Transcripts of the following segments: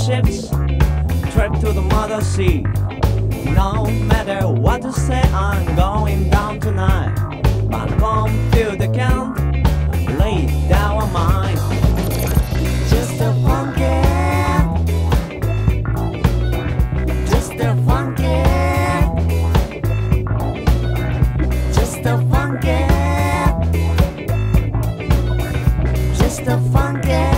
ships, trip to the mother sea. No matter what you say, I'm going down tonight. I'm gonna feel the count, lay down on mine. Just a funky, just a funky, just a funky, just a funky.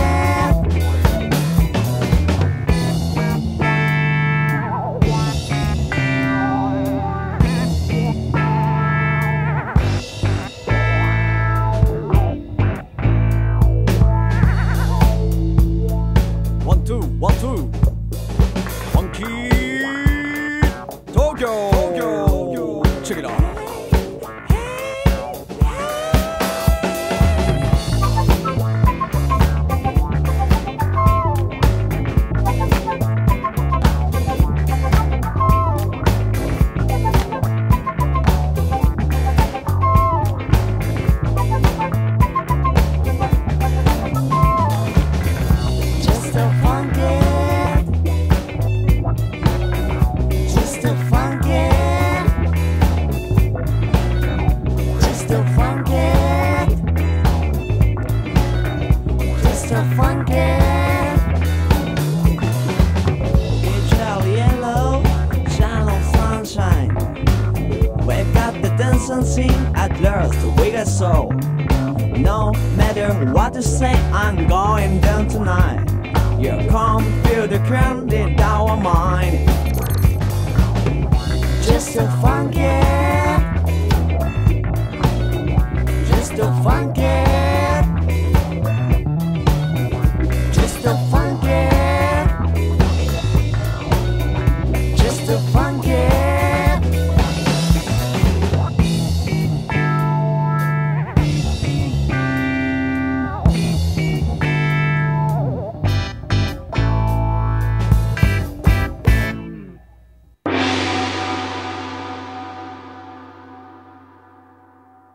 One, two, funky Tokyo. Check it out. Sing at last, we got soul. No matter what you say, I'm going down tonight. You come feel the current down our mind. Just so funky.